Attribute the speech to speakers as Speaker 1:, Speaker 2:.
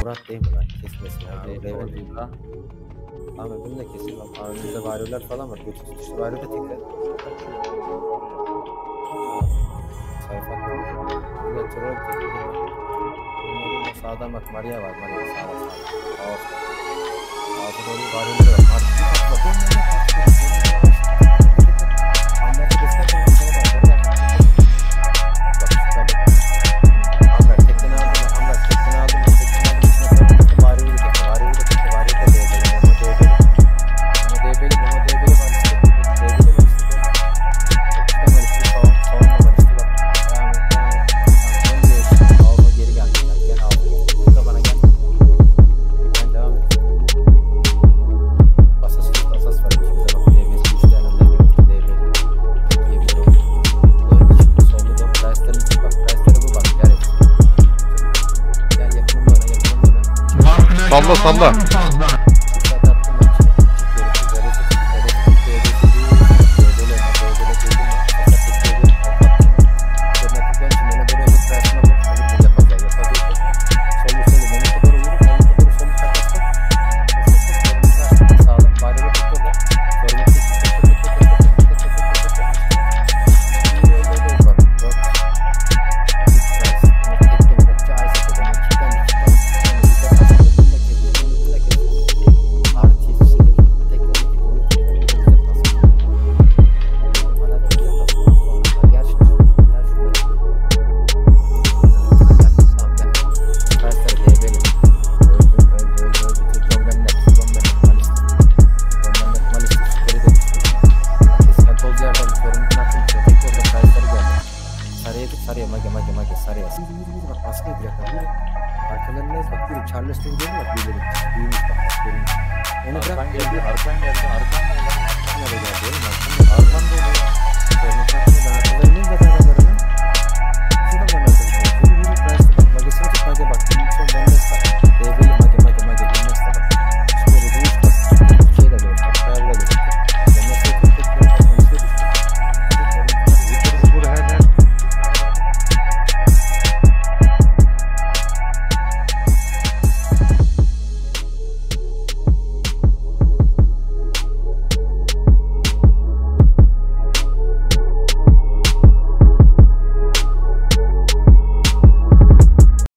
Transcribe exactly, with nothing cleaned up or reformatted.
Speaker 1: Murat değil mi lan? Kesmesin
Speaker 2: Ya,
Speaker 1: abi.
Speaker 2: değil,
Speaker 1: Oraya
Speaker 2: değil lan.
Speaker 1: Tamam öbürünü de kesin. Bak önümüzde varyolar falan var. Götü tutuştu varyo da tekrar. Sayfa. Burada troll tekrar. Bunun sağdan bak Maria var. Maria sağda sağda. Sağda. Sağda doğru varyoları var. Maria. Anlatı destek olan sana bak. Bak şüpheli. Amber tekini aldım. Amber tekini aldım. Tekini aldım. Varyoyu da tekrar. Varyoyu da tekrar. Varyoyu da tekrar. Memo DB'li. Memo DB'li var işte. DB'li var işte. Çok güzel var işte. Savun, savunma var işte. Bak. Devam et. Devam et. Tamam. Önce işte. Alfa geri gel. Gel alfa gel. Burada bana gel. Ben devam et. Basas, basas var. İkimize bak. DB'si üçte yanında gibi. DB'li. Peki bir oldu. Dön şimdi. Solda dön. Price'ların için bak. Price'lara bu bak. Gel et. Gel yakınımda ona. Yakınımda ona.
Speaker 3: Salla salla.
Speaker 1: Dikkat attım bak işte. Gerisi gerisi gerisi gerisi değil. Böyle böyle böyle dedim ya. Fakat tekledim. Üzerine tıklayın şimdi ona doğru öbür tarafına bak. Öbür yapacak yapacak. Solu solu monika doğru yürü. Monika doğru solu takasın. Sağlam. Varyola tuttu da. Görmek için tuttu tuttu tuttu tuttu tuttu tuttu tuttu. Şimdi öyle öyle bak. Bak. Tekledim bak. Çay satıyor. Ben içinden içinden içinden içinden öbürüne kesiyor. Öbürüne kesiyor. Artı yetişilir. Teknolojik onu güzel tasarım. Bana da güzel tasarım. Gel şimdi. Gel şuradan. Tamam gel. Süperstar DB'li. Öldü öldü öldü öldü. John Bennett. John Bennett. Malistik. John Bennett Malistik. Süperi de düştü. Eskiden toz yerden sorumluluğunu attım. Tek orada Price'ları geldi. Sarıya git sarıya. Mage mage mage sarıya. Yürü yürü yürü bak. Baskı yapacaklar. Yürü. Arkalarına bak yürü. Charleston görüyor musun? Büyülerim. Büyümüş bak. Bak görünüş. Onu bırak.
Speaker 2: Arkan geldi, arkan geldi, arkan geldi.
Speaker 1: Nereye geldi oğlum? Arkamda.
Speaker 2: Arkan dolu.
Speaker 1: Görünüş hakkında ben arkalarındayım zaten adamlarına. Şuradan ben arkalarındayım. Yürü yürü. Price'ı bak. Magesini tut mage bak. Bunun son Bennett var.